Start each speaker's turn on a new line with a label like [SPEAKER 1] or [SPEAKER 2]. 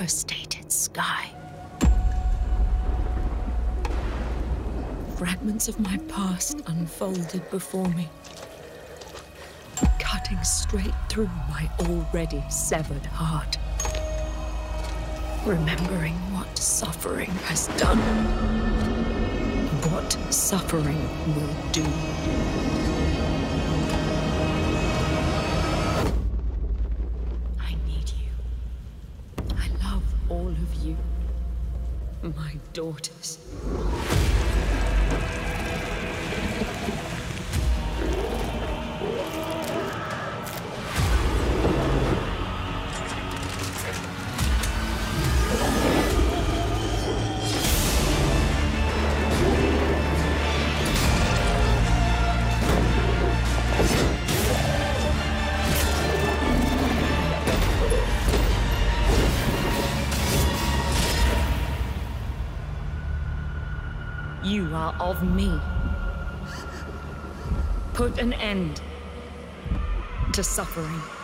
[SPEAKER 1] devastated sky. Fragments of my past unfolded before me, cutting straight through my already severed heart. Remembering what suffering has done, what suffering will do. I need you. I love all of you, my daughters. You are of me. Put an end to suffering.